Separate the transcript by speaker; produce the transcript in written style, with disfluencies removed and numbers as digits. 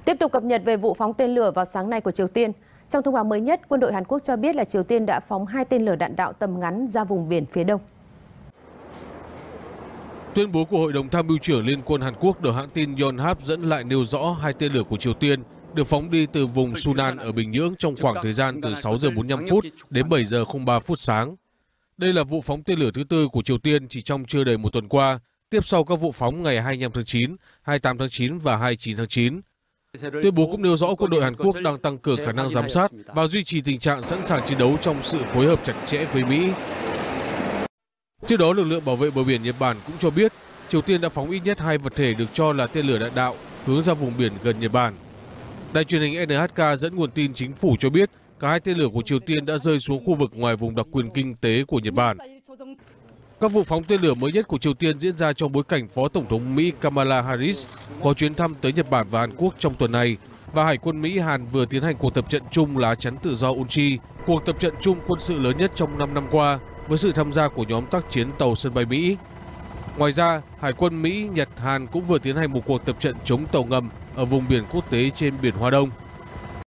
Speaker 1: Tiếp tục cập nhật về vụ phóng tên lửa vào sáng nay của Triều Tiên. Trong thông báo mới nhất, quân đội Hàn Quốc cho biết là Triều Tiên đã phóng 2 tên lửa đạn đạo tầm ngắn ra vùng biển phía đông.
Speaker 2: Tuyên bố của Hội đồng Tham mưu trưởng Liên quân Hàn Quốc được hãng tin Yonhap dẫn lại nêu rõ 2 tên lửa của Triều Tiên được phóng đi từ vùng Sunan ở Bình Nhưỡng trong khoảng thời gian từ 6 giờ 45 phút đến 7 giờ 03 phút sáng. Đây là vụ phóng tên lửa thứ tư của Triều Tiên chỉ trong chưa đầy một tuần qua, tiếp sau các vụ phóng ngày 25 tháng 9, 28 tháng 9 và 29 tháng 9. Tuyên bố cũng nêu rõ quân đội Hàn Quốc đang tăng cường khả năng giám sát và duy trì tình trạng sẵn sàng chiến đấu trong sự phối hợp chặt chẽ với Mỹ. Trước đó, lực lượng bảo vệ bờ biển Nhật Bản cũng cho biết Triều Tiên đã phóng ít nhất 2 vật thể được cho là tên lửa đạn đạo hướng ra vùng biển gần Nhật Bản. Đài truyền hình NHK dẫn nguồn tin chính phủ cho biết cả 2 tên lửa của Triều Tiên đã rơi xuống khu vực ngoài vùng đặc quyền kinh tế của Nhật Bản. Các vụ phóng tên lửa mới nhất của Triều Tiên diễn ra trong bối cảnh Phó Tổng thống Mỹ Kamala Harris có chuyến thăm tới Nhật Bản và Hàn Quốc trong tuần này, và Hải quân Mỹ Hàn vừa tiến hành cuộc tập trận chung lá chắn tự do Unchi, cuộc tập trận chung quân sự lớn nhất trong 5 năm qua, với sự tham gia của nhóm tác chiến tàu sân bay Mỹ. Ngoài ra, Hải quân Mỹ, Nhật, Hàn cũng vừa tiến hành một cuộc tập trận chống tàu ngầm ở vùng biển quốc tế trên biển Hoa Đông.